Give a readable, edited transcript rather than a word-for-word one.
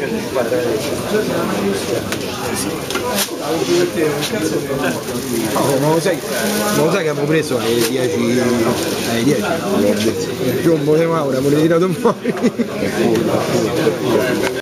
Ma lo sai che avevo preso alle 10, il piombo di Maura, me l'ho tirato fuori.